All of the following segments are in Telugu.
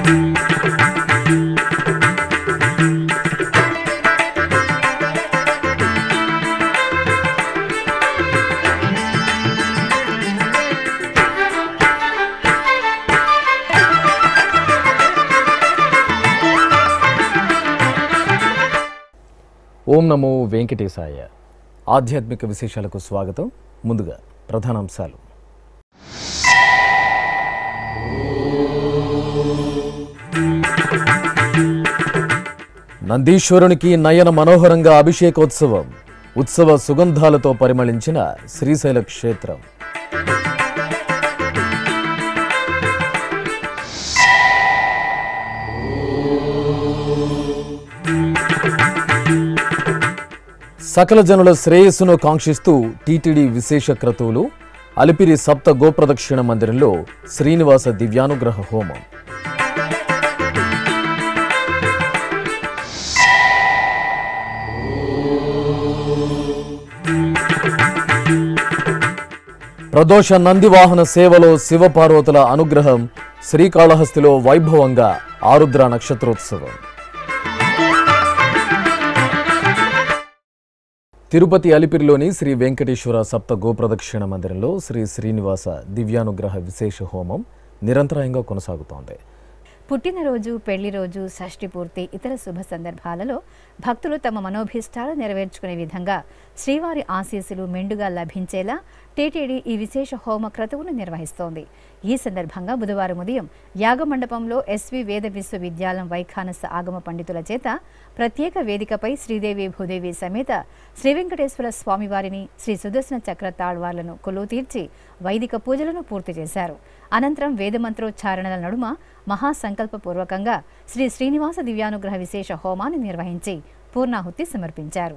ఓం నమో వెంకటేశాయ. ఆధ్యాత్మిక విశేషాలకు స్వాగతం. ముందుగా ప్రధానాంశాలు. నందీశ్వరునికి నయన మనోహరంగా అభిషేకోత్సవం. ఉత్సవ సుగంధాలతో పరిమళించిన శ్రీశైల క్షేత్రం. సకల జనుల శ్రేయస్సును కాంక్షిస్తూ టీటీడీ విశేష క్రతువులు. అలిపిరి సప్త గోప్రదక్షిణ మందిరంలో శ్రీనివాస దివ్యానుగ్రహ హోమం. ప్రదోష నందివాహన సేవలో శివపార్వతుల అనుగ్రహం. శ్రీకాళహస్తిలో వైభవంగా ఆరుద్ర నక్షత్రోత్సవం. తిరుపతి అలిపిరిలోని శ్రీ వెంకటేశ్వర సప్త గోప్రదక్షిణ మందిరంలో శ్రీ శ్రీనివాస దివ్యానుగ్రహ విశేష హోమం నిరంతరాయంగా కొనసాగుతోంది. పుట్టినరోజు, పెళ్లి రోజు, షష్ఠి పూర్తి, ఇతర శుభ సందర్భాలలో భక్తులు తమ మనోభీష్టాలు నెరవేర్చుకునే విధంగా శ్రీవారి ఆశీస్సులు మెండుగా లభించేలా టీటీడీ ఈ విశేష హోమ క్రతువును నిర్వహిస్తోంది. ఈ సందర్భంగా బుధవారం ఉదయం యాగమండపంలో ఎస్వి వేద విశ్వవిద్యాలయం వైఖానస ఆగమ పండితుల చేత ప్రత్యేక వేదికపై శ్రీదేవి భూదేవి సమేత శ్రీ వెంకటేశ్వర స్వామివారిని, శ్రీ సుదర్శన చక్ర తాళ్వార్లను కొలువు తీర్చి వైదిక పూజలను పూర్తి చేశారు. అనంతరం వేదమంత్రోచ్చారణల నడుమ మహాసంకల్పపూర్వకంగా శ్రీ శ్రీనివాస దివ్యానుగ్రహ విశేష హోమాన్ని నిర్వహించి పూర్ణాహుతి సమర్పించారు.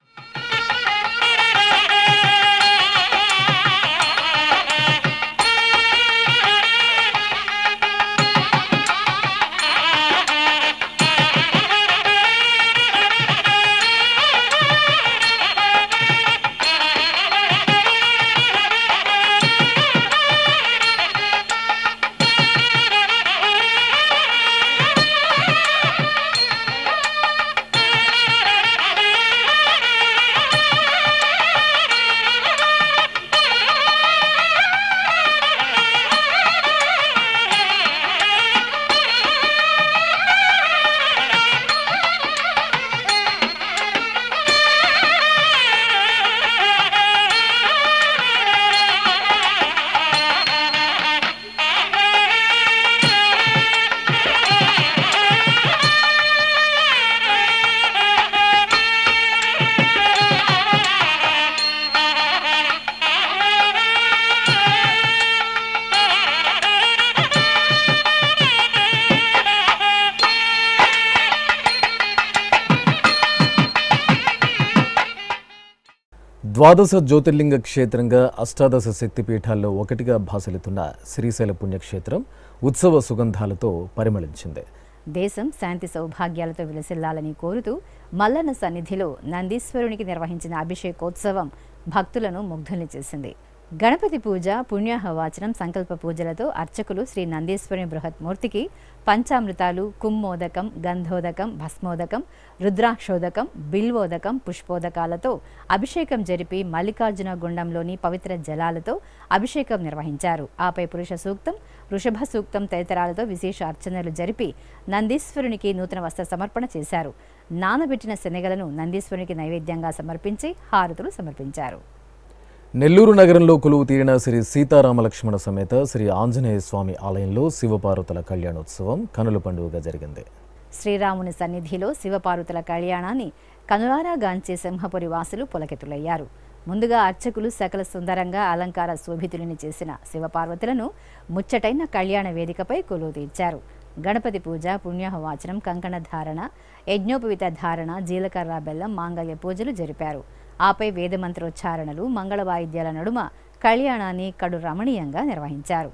ద్వాదశ జ్యోతిర్లింగ క్షేత్రంగా అష్టాదశ శక్తిపీఠాల్లో ఒకటిగా భాసలుతున్న శ్రీశైల పుణ్యక్షేత్రం ఉత్సవ సుగంధాలతో పరిమళించింది. దేశం శాంతి సౌభాగ్యాలతో విలసిల్లాలని కోరుతూ మల్లన్న సన్నిధిలో నందీశ్వరునికి నిర్వహించిన అభిషేకోత్సవం భక్తులను ముగ్ధుల్ని చేసింది. గణపతి పూజ, పుణ్యాహవాచనం, సంకల్ప పూజలతో అర్చకులు శ్రీ నందీశ్వరుని బృహత్మూర్తికి పంచామృతాలు, కుమ్మోదకం, గంధోదకం, భస్మోదకం, రుద్రాక్షోదకం, బిల్వోదకం, పుష్పోదకాలతో అభిషేకం జరిపి మల్లికార్జున గుండంలోని పవిత్ర జలాలతో అభిషేకం నిర్వహించారు. ఆపై పురుష సూక్తం, వృషభ సూక్తం తదితరాలతో విశేష అర్చనలు జరిపి నందీశ్వరునికి నూతన వస్త్ర సమర్పణ చేశారు. నానబెట్టిన శనగలను నందీశ్వరునికి నైవేద్యంగా సమర్పించి హారతులు సమర్పించారు. నెల్లూరు నగరంలో కొలువు తీరిన శ్రీ సీతారామలక్ష్మణ సమేత శ్రీ ఆంజనేయ స్వామి ఆలయంలో శివపార్వతుల కళ్యాణోత్సవం కనుల పండుగగా జరిగింది. శ్రీరాముని సన్నిధిలో శివపార్వతుల కళ్యాణాన్ని కనులారా గాంచే సింహపురి వాసులు పులకెతులయ్యారు. ముందుగా అర్చకులు సకల సుందరంగా అలంకార శోభితులని చేసిన శివపార్వతులను ముచ్చటైన కళ్యాణ వేదికపై కొలువు తీర్చారు. గణపతి పూజ, పుణ్యాహవాచనం, కంకణ ధారణ, యజ్ఞోపవిత ధారణ, జీలకర్ర బెల్లం, మాంగళ్య పూజలు జరిపారు. ఆపై వేదమంత్రోచ్చారణలు, మంగళ వాయిద్యాల నడుమ కళ్యాణాన్ని కడు రమణీయంగా నిర్వహించారు.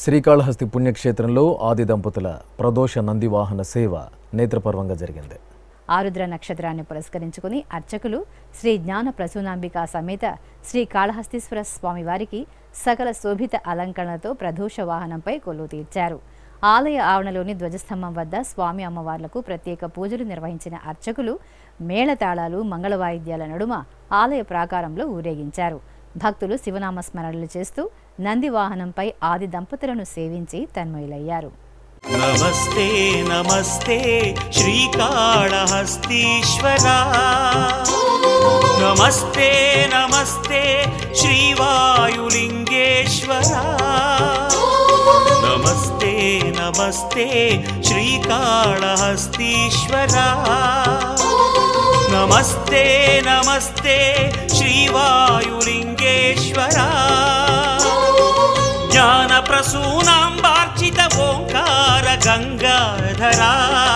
శ్రీకాళహస్తి పుణ్యక్షేత్రంలో ఆది దంపతుల ప్రదోష నందివాహన సేవ నేత్రపర్వంగా జరిగింది. ఆరుద్ర నక్షత్రాన్ని పురస్కరించుకుని అర్చకులు శ్రీ జ్ఞాన ప్రసూనాంబికా సమేత శ్రీ కాళహస్తీశ్వర స్వామివారికి సకల శోభిత అలంకరణతో ప్రదోష వాహనంపై కొలువు తీర్చారు. ఆలయ ఆవరణలోని ధ్వజస్తంభం వద్ద స్వామి అమ్మవార్లకు ప్రత్యేక పూజలు నిర్వహించిన అర్చకులు మేళతాళాలు మంగళ వాయిద్యాల నడుమ ఆలయ ప్రాకారంలో ఊరేగించారు. భక్తులు శివనామ స్మరణలు చేస్తూ నంది వాహనంపై ఆది దంపతులను సేవించి తన్మయులయ్యారు. నమస్తే నమస్తే శ్రీకాళహస్తీశ్వరా, నమస్తే నమస్తే శ్రీవాయులింగేశ్వరా, నమస్తే నమస్తే శ్రీకాళహస్తీశ్వరా, నమస్తే నమస్తే శ్రీవాయులింగేశ్వరా, జ్ఞాన ప్రసూనాంబార్చిత ఓంకార గంగాధరా,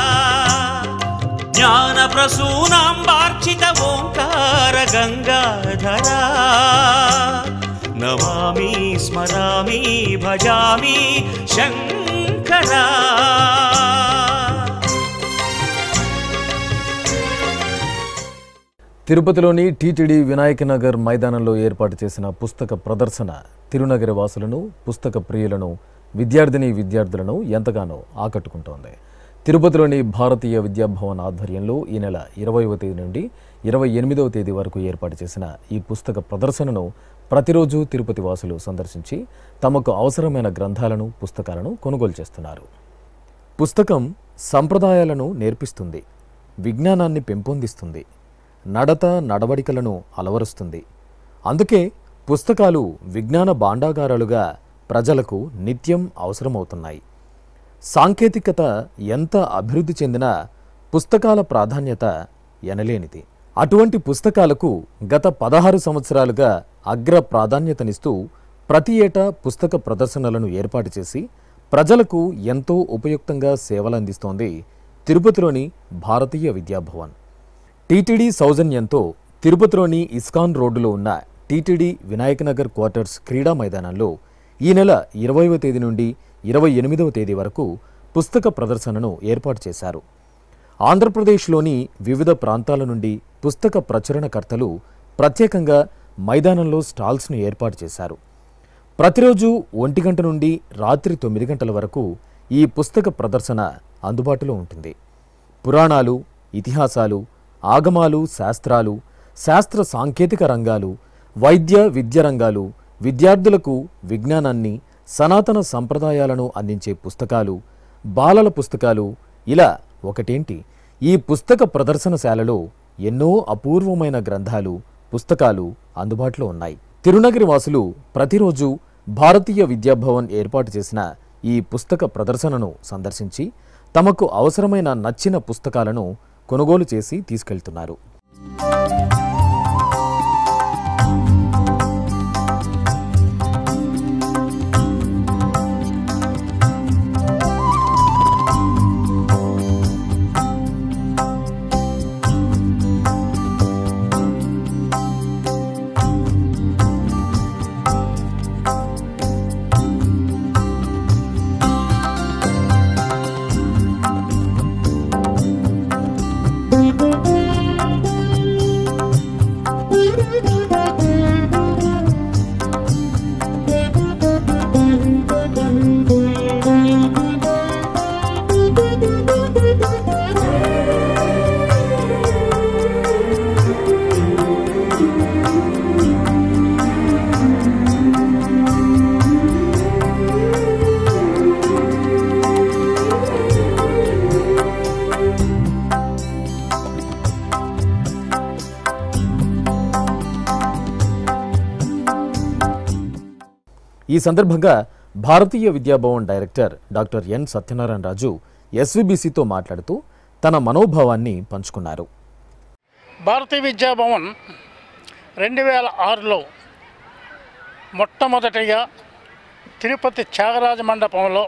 జ్ఞాన ప్రసూనాంబార్చిత ఓంకార గంగాధరా, నమామి స్మరామి భజామి శంకరా. తిరుపతిలోని టీటీడీ వినాయకనగర్ మైదానంలో ఏర్పాటు చేసిన పుస్తక ప్రదర్శన తిరునగరి వాసులను, పుస్తక ప్రియులను, విద్యార్థులను ఎంతగానో ఆకట్టుకుంటోంది. తిరుపతిలోని భారతీయ విద్యాభవన్ ఆధ్వర్యంలో ఈ నెల 20వ తేదీ నుండి 28వ తేదీ వరకు ఏర్పాటు చేసిన ఈ పుస్తక ప్రదర్శనను ప్రతిరోజు తిరుపతి వాసులు సందర్శించి తమకు అవసరమైన గ్రంథాలను, పుస్తకాలను కొనుగోలు చేస్తున్నారు. పుస్తకం సంప్రదాయాలను నేర్పిస్తుంది, విజ్ఞానాన్ని పెంపొందిస్తుంది, నడవడికలను అలవరుస్తుంది. అందుకే పుస్తకాలు విజ్ఞాన భాండాగారాలుగా ప్రజలకు నిత్యం అవసరమవుతున్నాయి. సాంకేతికత ఎంత అభివృద్ధి చెందినా పుస్తకాల ప్రాధాన్యత ఎనలేనిది. అటువంటి పుస్తకాలకు గత 16 సంవత్సరాలుగా అగ్ర ప్రాధాన్యతనిస్తూ ప్రతి ఏటా పుస్తక ప్రదర్శనలను ఏర్పాటు చేసి ప్రజలకు ఎంతో ఉపయుక్తంగా సేవలందిస్తోంది తిరుపతిలోని భారతీయ విద్యాభవన్. టీటీడీ సౌజన్యంతో తిరుపతిలోని ఇస్కాన్ రోడ్డులో ఉన్న టీటీడీ వినాయకనగర్ క్వార్టర్స్ క్రీడా మైదానంలో ఈ నెల 20వ తేదీ నుండి 28వ తేదీ వరకు పుస్తక ప్రదర్శనను ఏర్పాటు చేశారు. ఆంధ్రప్రదేశ్లోని వివిధ ప్రాంతాల నుండి పుస్తక ప్రచురణకర్తలు ప్రత్యేకంగా మైదానంలో స్టాల్స్ను ఏర్పాటు చేశారు. ప్రతిరోజు 1 గంట నుండి రాత్రి 9 గంటల వరకు ఈ పుస్తక ప్రదర్శన అందుబాటులో ఉంటుంది. పురాణాలు, ఇతిహాసాలు, ఆగమాలు, శాస్త్రాలు, శాస్త్ర సాంకేతిక రంగాలు, వైద్య విద్య రంగాలు, విద్యార్థులకు విజ్ఞానాన్ని, సనాతన సంప్రదాయాలను అందించే పుస్తకాలు, బాలల పుస్తకాలు, ఇలా ఒకటేంటి ఈ పుస్తక ప్రదర్శనశాలలో ఎన్నో అపూర్వమైన గ్రంథాలు, పుస్తకాలు అందుబాటులో ఉన్నాయి. తిరునగరి వాసులు ప్రతిరోజు భారతీయ విద్యాభవన్ ఏర్పాటు చేసిన ఈ పుస్తక ప్రదర్శనను సందర్శించి తమకు అవసరమైన నచ్చిన పుస్తకాలను కొనుగోలు చేసి తీసుకెళ్తున్నారు. ఈ సందర్భంగా Bharatiya Vidya Bhavan director doctor N Satyanarayana Raju ఎస్వీబీసీతో మాట్లాడుతూ తన మనోభావాన్ని పంచుకున్నారు. భారతీయ విద్యాభవన్ 2006లో మొట్టమొదటిగా తిరుపతి త్యాగరాజ మండపంలో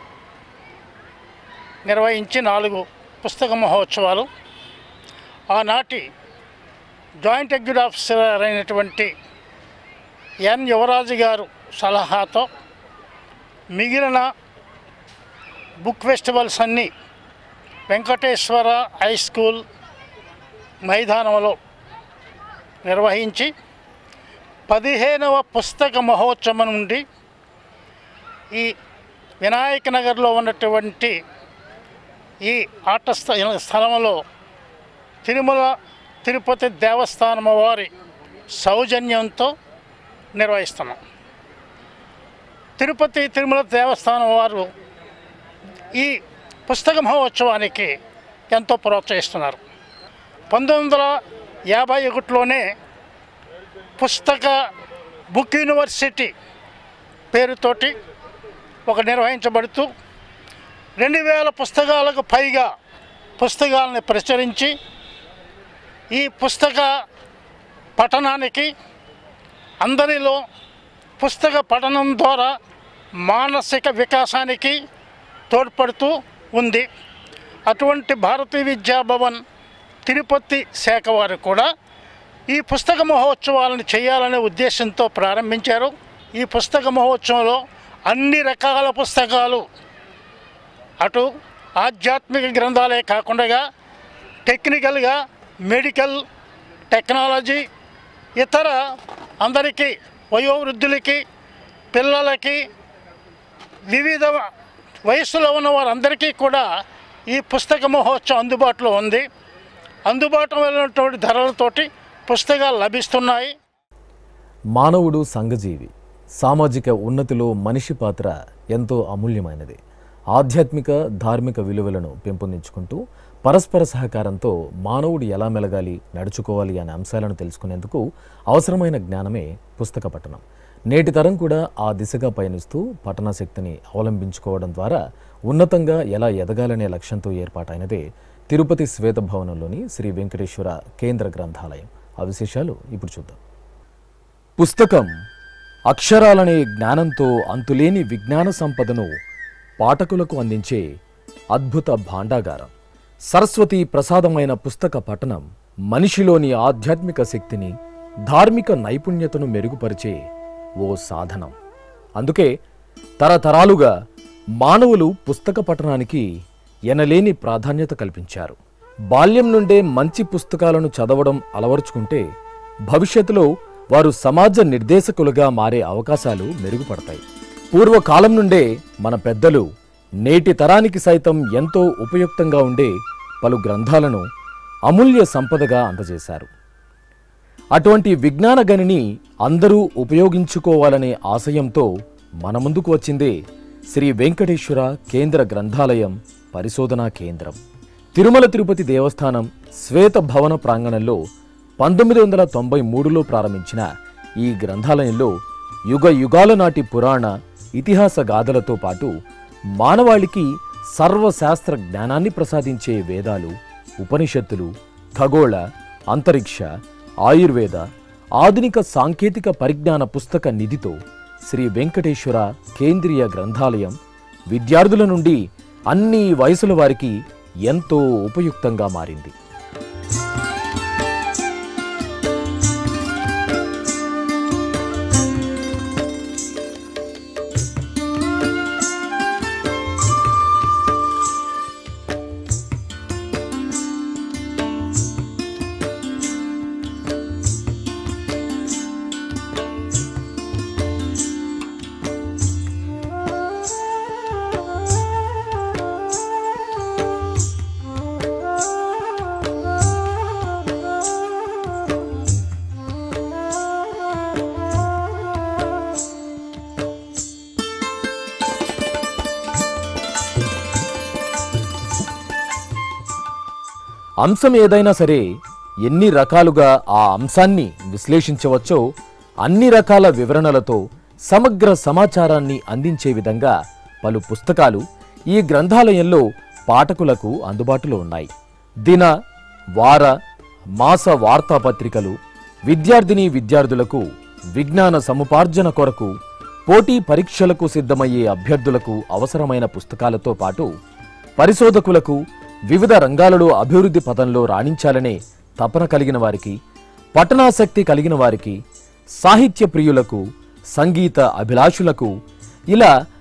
నిర్వహించి 4 పుస్తక మహోత్సవాలు. ఆనాటి జాయింట్ ఎగ్జిక్యూటివ్ ఆఫీసర్ అయినటువంటి ఎన్ యువరాజు గారు సలహాతో మిగిలిన బుక్ ఫెస్టివల్స్ అన్నీ వెంకటేశ్వర హై స్కూల్ మైదానంలో నిర్వహించి 15వ పుస్తక మహోత్సవం నుండి ఈ వినాయక నగర్లో ఉన్నటువంటి ఈ ఆట స్థలంలో తిరుమల తిరుపతి దేవస్థానం వారి సౌజన్యంతో నిర్వహిస్తున్నాం. తిరుమల దేవస్థానం వారు ఈ పుస్తక మహోత్సవానికి ఎంతో ప్రోత్సహిస్తున్నారు. 1951లోనే పుస్తక బుక్ యూనివర్సిటీ పేరుతోటి ఒక నిర్వహించబడుతూ 2000 పుస్తకాలకు పైగా పుస్తకాలను ప్రచురించి ఈ పుస్తక పఠనానికి అందరిలో పుస్తక పఠనం ద్వారా మానసిక వికాసానికి తోడ్పడుతూ ఉంది. అటువంటి భారతీయ విద్యాభవన్ తిరుపతి శాఖ వారు కూడా ఈ పుస్తక మహోత్సవాలను చేయాలనే ఉద్దేశంతో ప్రారంభించారు. ఈ పుస్తక మహోత్సవంలో అన్ని రకాల పుస్తకాలు, అటు ఆధ్యాత్మిక గ్రంథాలే కాకుండా టెక్నికల్గా, మెడికల్, టెక్నాలజీ, ఇతర అందరికీ, వయోవృద్ధులకి, పిల్లలకి, వివిధ వయస్సులో ఉన్న వారందరికీ కూడా ఈ పుస్తక మహోత్సవం అందుబాటులో ఉంది. అందుబాటులో ఉన్నటువంటి ధరలతోటి పుస్తకాలు లభిస్తున్నాయి. మానవుడు సంఘజీవి. సామాజిక ఉన్నతిలో మనిషి పాత్ర ఎంతో అమూల్యమైనది. ఆధ్యాత్మిక, ధార్మిక విలువలను పెంపొందించుకుంటూ పరస్పర సహకారంతో మానవుడు ఎలా మెలగాలి, నడుచుకోవాలి అనే అంశాలను తెలుసుకునేందుకు అవసరమైన జ్ఞానమే పుస్తక పఠనం. నేటి తరం కూడా ఆ దిశగా పయనిస్తూ పఠనాశక్తిని అవలంబించుకోవడం ద్వారా ఉన్నతంగా ఎలా ఎదగాలనే లక్ష్యంతో ఏర్పాటైనదే తిరుపతి శ్వేతభవనంలోని శ్రీ వెంకటేశ్వర కేంద్ర గ్రంథాలయం. ఆ విశేషాలు ఇప్పుడు చూద్దాం. పుస్తకం అక్షరాలనే జ్ఞానంతో అంతులేని విజ్ఞాన సంపదను పాఠకులకు అందించే అద్భుత భాండాగారం. సరస్వతి ప్రసాదమైన పుస్తక పఠనం మనిషిలోని ఆధ్యాత్మిక శక్తిని, ధార్మిక నైపుణ్యతను మెరుగుపరిచే ఓ సాధనం. అందుకే తరతరాలుగా మానవులు పుస్తక పఠనానికి ఎనలేని ప్రాధాన్యత కల్పించారు. బాల్యం నుండే మంచి పుస్తకాలను చదవడం అలవరుచుకుంటే భవిష్యత్తులో వారు సమాజ నిర్దేశకులుగా మారే అవకాశాలు మెరుగుపడతాయి. పూర్వకాలం నుండే మన పెద్దలు నేటి తరానికి సైతం ఎంతో ఉపయుక్తంగా ఉండే పలు గ్రంథాలను అమూల్య సంపదగా అందజేశారు. అటువంటి విజ్ఞాన గనిని అందరూ ఉపయోగించుకోవాలనే ఆశయంతో మన ముందుకు వచ్చిందే శ్రీ వెంకటేశ్వర కేంద్ర గ్రంథాలయం పరిశోధనా కేంద్రం. తిరుమల తిరుపతి దేవస్థానం శ్వేత భవన ప్రాంగణంలో 1993లో ప్రారంభించిన ఈ గ్రంథాలయంలో యుగ యుగాల నాటి పురాణ, ఇతిహాస గాథలతో పాటు మానవాళికి సర్వశాస్త్ర జ్ఞానాన్ని ప్రసాదించే వేదాలు, ఉపనిషత్తులు, ఖగోళ, అంతరిక్ష, ఆయుర్వేద, ఆధునిక సాంకేతిక పరిజ్ఞాన పుస్తక నిధితో శ్రీ వెంకటేశ్వర కేంద్రీయ గ్రంథాలయం విద్యార్థుల నుండి అన్ని వయసుల వారికి ఎంతో ఉపయుక్తంగా మారింది. అంశం ఏదైనా సరే ఎన్ని రకాలుగా ఆ అంశాన్ని విశ్లేషించవచ్చో అన్ని రకాల వివరణలతో సమగ్ర సమాచారాన్ని అందించే విధంగా పలు పుస్తకాలు ఈ గ్రంథాలయంలో పాఠకులకు అందుబాటులో ఉన్నాయి. దిన, వార, మాస వార్తాపత్రికలు, విద్యార్థులకు విజ్ఞాన సముపార్జన కొరకు, పోటీ పరీక్షలకు సిద్ధమయ్యే అభ్యర్థులకు అవసరమైన పుస్తకాలతో పాటు పరిశోధకులకు, వివిధ రంగాలలో అభివృద్ధి పథంలో రాణించాలనే తపన కలిగిన వారికి, పఠనాసక్తి కలిగిన వారికి, సాహిత్య ప్రియులకు, సంగీత అభిలాషులకు ఇలా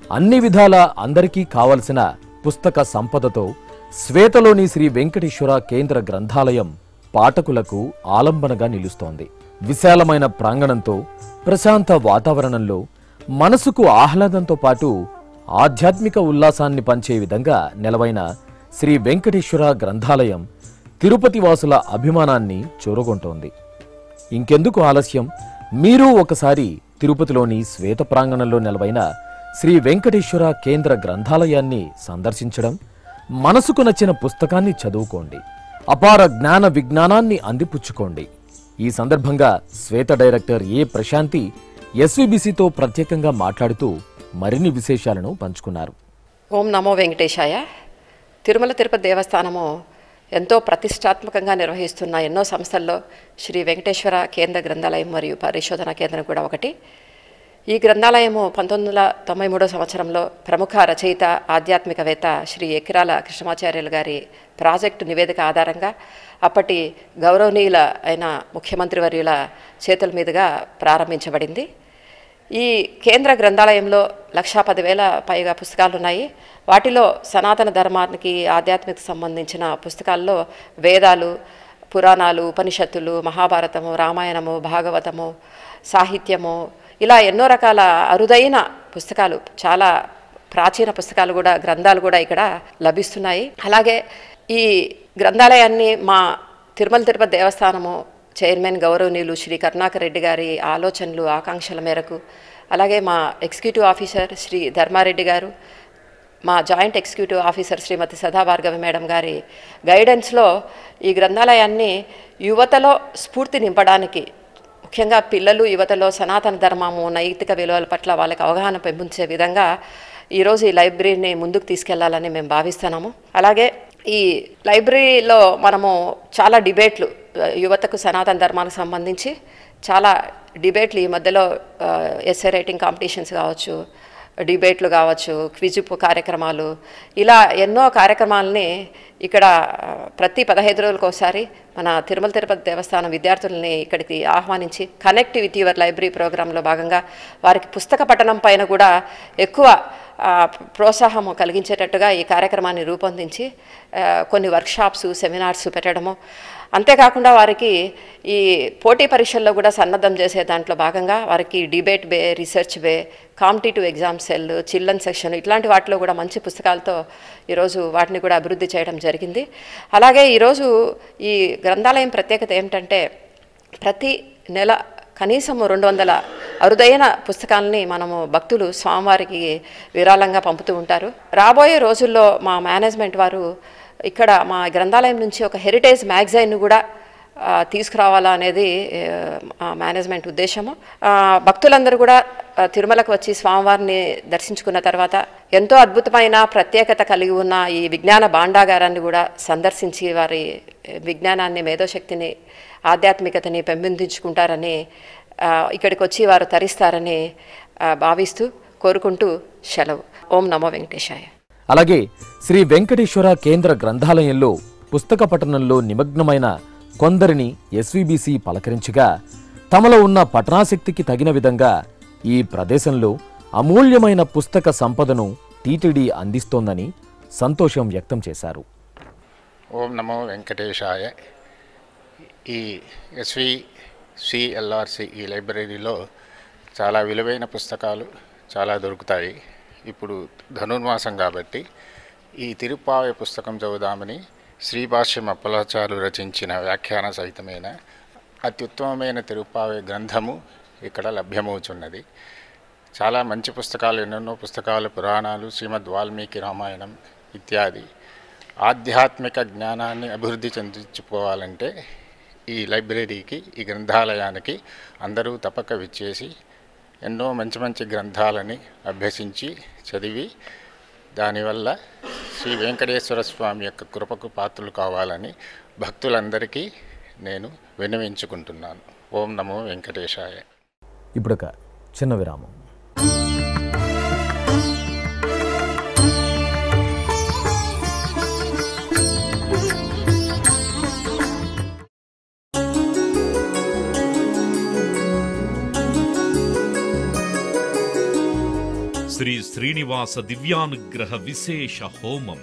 అన్ని విధాల అందరికీ కావలసిన పుస్తక సంపదతో శ్వేతలోని శ్రీ వెంకటేశ్వర కేంద్ర గ్రంథాలయం పాఠకులకు ఆలంబనగా నిలుస్తోంది. విశాలమైన ప్రాంగణంతో ప్రశాంత వాతావరణంలో మనసుకు ఆహ్లాదంతో పాటు ఆధ్యాత్మిక ఉల్లాసాన్ని పంచే విధంగా నెలవైన శ్రీ వెంకటేశ్వర గ్రంథాలయం తిరుపతి వాసుల అభిమానాన్ని చూరగొంటోంది. ఇంకెందుకు ఆలస్యం, మీరు ఒకసారి తిరుపతిలోని శ్వేత ప్రాంగణంలో నెలవైన శ్రీ వెంకటేశ్వర కేంద్ర గ్రంథాలయాన్ని సందర్శించడం, మనసుకు నచ్చిన పుస్తకాన్ని చదువుకోండి, అపార జ్ఞాన విజ్ఞానాన్ని అందిపుచ్చుకోండి. ఈ సందర్భంగా శ్వేత డైరెక్టర్ ఏ ప్రశాంతి ఎస్వీబీసీతో ప్రత్యేకంగా మాట్లాడుతూ మరిన్ని విశేషాలను పంచుకున్నారు. ఓం నమో వెంకటేశాయ. తిరుమల తిరుపతి దేవస్థానము ఎంతో ప్రతిష్టాత్మకంగా నిర్వహిస్తున్న ఎన్నో సంస్థల్లో శ్రీ వెంకటేశ్వర కేంద్ర గ్రంథాలయం మరియు పరిశోధన కేంద్రం కూడా ఒకటి. ఈ గ్రంథాలయము 1993 సంవత్సరంలో ప్రముఖ రచయిత ఆధ్యాత్మికవేత్త శ్రీ ఎకిరాల కృష్ణమాచార్యులు గారి ప్రాజెక్టు నివేదిక ఆధారంగా అప్పటి గౌరవనీయుల అయిన ముఖ్యమంత్రి వర్యుల చేతుల మీదుగా ప్రారంభించబడింది. ఈ కేంద్ర గ్రంథాలయంలో 1,10,000 పైగా పుస్తకాలు ఉన్నాయి. వాటిలో సనాతన ధర్మానికి ఆధ్యాత్మికతకు సంబంధించిన పుస్తకాల్లో వేదాలు, పురాణాలు, ఉపనిషత్తులు, మహాభారతము, రామాయణము, భాగవతము, సాహిత్యము, ఇలా ఎన్నో రకాల అరుదైన పుస్తకాలు, చాలా ప్రాచీన పుస్తకాలు కూడా, గ్రంథాలు కూడా ఇక్కడ లభిస్తున్నాయి. అలాగే ఈ గ్రంథాలయాన్ని మా తిరుమల తిరుపతి దేవస్థానము చైర్మన్ గౌరవనీయులు శ్రీ కరుణాకర్ రెడ్డి గారి ఆలోచనలు, ఆకాంక్షల మేరకు, అలాగే మా ఎగ్జిక్యూటివ్ ఆఫీసర్ శ్రీ ధర్మారెడ్డి గారు, మా joint executive officer Shrimati Sada Bhargavi madam గారి గైడెన్స్లో ఈ గ్రంథాలయాన్ని యువతలో స్ఫూర్తి నింపడానికి, ముఖ్యంగా పిల్లలు యువతలో సనాతన ధర్మము, నైతిక విలువల పట్ల వాళ్ళకి అవగాహన పెంపొందే విధంగా ఈరోజు ఈ లైబ్రరీని ముందుకు తీసుకెళ్లాలని మేము భావిస్తున్నాము. అలాగే ఈ లైబ్రరీలో మనము చాలా డిబేట్లు, యువతకు సనాతన ధర్మానికి సంబంధించి చాలా డిబేట్లు, ఈ మధ్యలో ఎస్ఏ రైటింగ్ కాంపిటీషన్స్ కావచ్చు, డిబేట్లు కావచ్చు, క్విజ్ కార్యక్రమాలు, ఇలా ఎన్నో కార్యక్రమాలని ఇక్కడ ప్రతి 15 రోజులకు ఒకసారి మన తిరుమల తిరుపతి దేవస్థానం విద్యార్థులని ఇక్కడికి ఆహ్వానించి కనెక్ట్ విత్ యువర్ లైబ్రరీ ప్రోగ్రాంలో భాగంగా వారికి పుస్తక పఠనం పైన కూడా ఎక్కువ ప్రోత్సాహం కలిగించేటట్టుగా ఈ కార్యక్రమాన్ని రూపొందించి కొన్ని వర్క్షాప్స్, సెమినార్స్ పెట్టడము, అంతేకాకుండా వారికి ఈ పోటీ పరీక్షల్లో కూడా సన్నద్ధం చేసే దాంట్లో భాగంగా వారికి debate bay, research bay, competitive exam cell, children section, ఇట్లాంటి వాటిలో కూడా మంచి పుస్తకాలతో ఈరోజు వాటిని కూడా అభివృద్ధి చేయడం జరిగింది. అలాగే ఈరోజు ఈ గ్రంథాలయం ప్రత్యేకత ఏమిటంటే ప్రతి నెల కనీసం 200 అరుదైన పుస్తకాలని మనము భక్తులు స్వామివారికి విరాళంగా పంపుతూ ఉంటారు. రాబోయే రోజుల్లో మా మేనేజ్మెంట్ వారు ఇక్కడ మా గ్రంథాలయం నుంచి ఒక హెరిటేజ్ మ్యాగజైన్ను కూడా తీసుకురావాలా అనేది మేనేజ్మెంట్ ఉద్దేశము. భక్తులందరూ కూడా తిరుమలకు వచ్చి స్వామివారిని దర్శించుకున్న తర్వాత ఎంతో అద్భుతమైన ప్రత్యేకత కలిగి ఉన్న ఈ విజ్ఞాన భాండాగారాన్ని కూడా సందర్శించి వారి విజ్ఞానాన్ని, మేధోశక్తిని, ఆధ్యాత్మికతని పెంపొందించుకుంటారని, ఇక్కడికి వచ్చి వారు తరిస్తారని భావిస్తూ కోరుకుంటూ సెలవు. ఓం నమో వెంకటేశాయ. అలాగే శ్రీ వెంకటేశ్వర కేంద్ర గ్రంథాలయంలో పుస్తక పఠనంలో నిమగ్నమైన కొందరిని ఎస్వీబీసీ పలకరించగా తమలో ఉన్న పఠనాశక్తికి తగిన విధంగా ఈ ప్రదేశంలో అమూల్యమైన పుస్తక సంపదను టీటీడీ అందిస్తోందని సంతోషం వ్యక్తం చేశారు. ఓం నమో వెంకటేశాయ. ఈ ఎస్వీసీఎల్ఆర్సి ఈ లైబ్రరీలో చాలా విలువైన పుస్తకాలు చాలా దొరుకుతాయి. ఇప్పుడు ధనుర్మాసం కాబట్టి ఈ తిరుప్పావై పుస్తకం చదువుదామని శ్రీభాష్యం అప్పలాచార్యులు రచించిన వ్యాఖ్యాన సహితమైన అత్యుత్తమమైన తిరుప్పావై గ్రంథము ఇక్కడ లభ్యమవుతున్నది. చాలా మంచి పుస్తకాలు, ఎన్నెన్నో పుస్తకాలు, పురాణాలు, శ్రీమద్ వాల్మీకి రామాయణం ఇత్యాది ఆధ్యాత్మిక జ్ఞానాన్ని అభివృద్ధి చెందించుకోవాలంటే ఈ లైబ్రరీకి, ఈ గ్రంథాలయానికి అందరూ తప్పక విచ్చేసి ఎన్నో మంచి మంచి గ్రంథాలని అభ్యసించి చదివి దానివల్ల శ్రీ వెంకటేశ్వర స్వామి యొక్క కృపకు పాత్రలు కావాలని భక్తులందరికీ నేను విన్నవించుకుంటున్నాను. ఓం నమో వెంకటేశాయ. ఇప్పుడొక చిన్న విరామం. శ్రీ శ్రీనివాస దివ్యానుగ్రహ విశేష హోమం.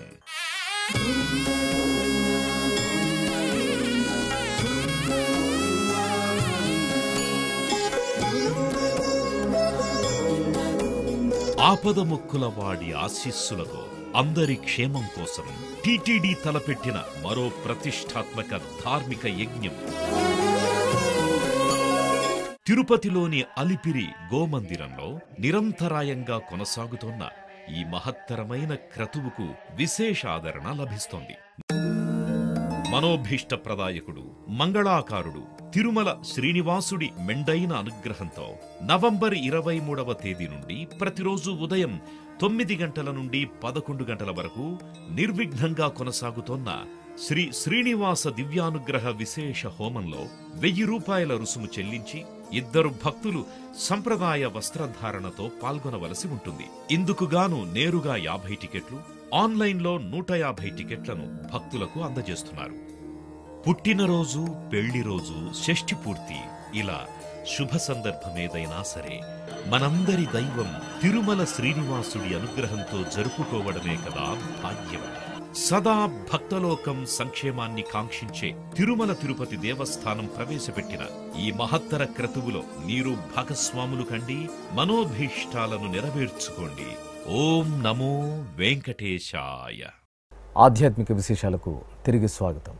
ఆపదముక్కుల వాడి ఆశీస్సులతో అందరి క్షేమం కోసం టీటీడీ తలపెట్టిన మరో ప్రతిష్టాత్మక ధార్మిక యజ్ఞం. తిరుపతిలోని అలిపిరి గోమందిరంలో నిరంతరాయంగా కొనసాగుతోన్న ఈ మహత్తరమైన క్రతువుకు విశేషాదరణ లభిస్తోంది. మనోభీష్టప్రదాయకుడు, మంగళాకారుడు తిరుమల శ్రీనివాసుడి మెండైన అనుగ్రహంతో నవంబర్ 23వ తేదీ నుండి ప్రతిరోజు ఉదయం 9 గంటల నుండి 11 గంటల వరకు నిర్విఘ్నంగా కొనసాగుతోన్న శ్రీ శ్రీనివాస దివ్యానుగ్రహ విశేష హోమంలో 1000 రూపాయల రుసుము చెల్లించి 2 భక్తులు సంప్రదాయ వస్త్రధారణతో పాల్గొనవలసి ఉంటుంది. ఇందుకుగాను నేరుగా 50 టికెట్లు, ఆన్లైన్లో 150 టికెట్లను భక్తులకు అందజేస్తున్నారు. పుట్టినరోజు, పెళ్లిరోజు, షష్ఠి పూర్తి ఇలా శుభ సందర్భమేదైనా సరే మనందరి దైవం తిరుమల శ్రీనివాసుడి అనుగ్రహంతో జరుపుకోవడమే కదా భాగ్యం. సదా భక్తలోకం సంక్షేమాన్ని కాంక్షించే తిరుమల తిరుపతి దేవస్థానం ప్రవేశపెట్టిన ఈ మహత్తర క్రతువులో మీరు భాగస్వాములు కండి, మనోభీష్టాలను నెరవేర్చుకోండి. ఓం నమో వెంకటేశాయ. ఆధ్యాత్మిక విశేషాలకు తిరిగి స్వాగతం.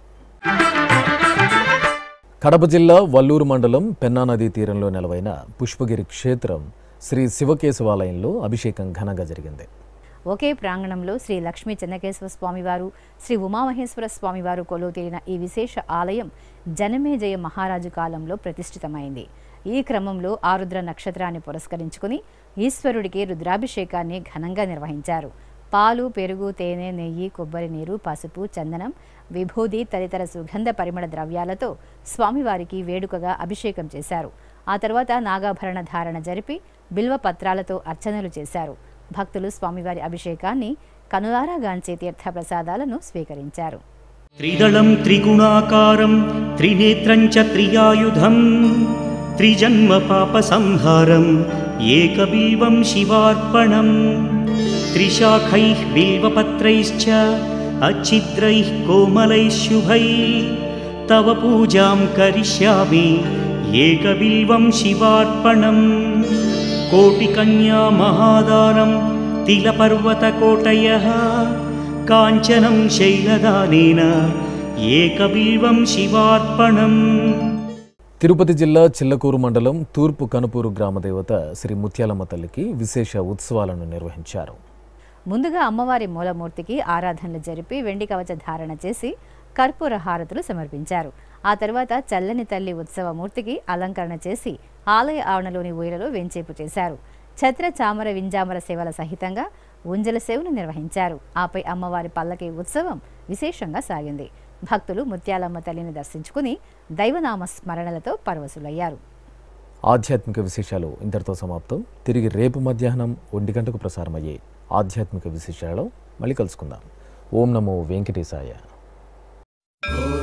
కడప జిల్లా వల్లూరు మండలం పెన్నా నదీ తీరంలో నెలవైన పుష్పగిరి క్షేత్రం శ్రీ శివకేశవాలయంలో అభిషేకం ఘనంగా జరిగింది. ఒకే ప్రాంగణంలో శ్రీ లక్ష్మీ చెన్నకేశవ స్వామివారు, శ్రీ ఉమామహేశ్వర స్వామివారు కొలువు తీరిన ఈ విశేష ఆలయం జనమేజయ మహారాజు కాలంలో ప్రతిష్ఠితమైంది. ఈ క్రమంలో ఆరుద్ర నక్షత్రాన్ని పురస్కరించుకుని ఈశ్వరుడికి రుద్రాభిషేకాన్ని ఘనంగా నిర్వహించారు. పాలు, పెరుగు, తేనె, నెయ్యి, కొబ్బరి నీరు, పసుపు, చందనం, విభూది తదితర సుగంధ పరిమళ ద్రవ్యాలతో స్వామివారికి వేడుకగా అభిషేకం చేశారు. ఆ తర్వాత నాగాభరణ ధారణ జరిపి బిల్వ పత్రాలతో అర్చనలు చేశారు. భక్తులు స్వామివారి అభిషేకాన్ని కనులారా గాంచే తీర్థప్రసాదాలను స్వీకరించారు. త్రిదళం త్రిగుణాకారం త్రినేత్రం చ త్రియాయుధం త్రిజన్మ పాప సంహారం ఏకబిల్వం శివార్పణం త్రిశాఖైః బిల్వపత్రైశ్చ అచ్ఛిద్రైః కోమలైః శుభైః తవ పూజాం కరిష్యామి ఏకబిల్వం శివార్పణం కోటికన్యా మహాదానం తిలపర్వతకోటయః కాంచనం శైలదానేన ఏకబిల్వం శివార్పణం. తిరుపతి జిల్లా చిల్లకూరు మండలం తూర్పు కనుపూరు గ్రామదేవత శ్రీ ముత్యాలమ్మ తల్లికి విశేష ఉత్సవాలను నిర్వహించారు. ముందుగా అమ్మవారి మూలమూర్తికి ఆరాధనలు జరిపి వెండి కవచ ధారణ చేసి కర్పూర హారతులు సమర్పించారు. ఆ తర్వాత చల్లని తల్లి ఉత్సవమూర్తికి అలంకరణ చేసి ఆలయ ఆవరణలోని ఊయలలో వెంచేపు చేశారు. ఛత్ర, చామర, వింజామర సేవల సహితంగా ఉంజల సేవను నిర్వహించారు. ఆపై అమ్మవారి పల్లకి ఉత్సవం విశేషంగా సాగింది. భక్తులు ముత్యాలమ్మ తల్లిని దర్శించుకుని దైవనామ స్మరణలతో పరవశులయ్యారు. ఆధ్యాత్మిక విశేషాలు ఇంతటితో సమాప్తం. తిరిగి రేపు మధ్యాహ్నం 1 గంటకు ప్రసారమయ్యే ఆధ్యాత్మిక విశేషాలలో మళ్ళీ కలుసుకుందాం. ఓం నమో వెంకటేశాయ.